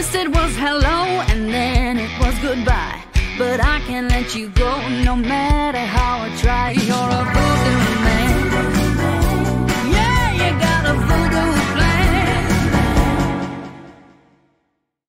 first it was hello and then it was goodbye, but I can't let you go no matter how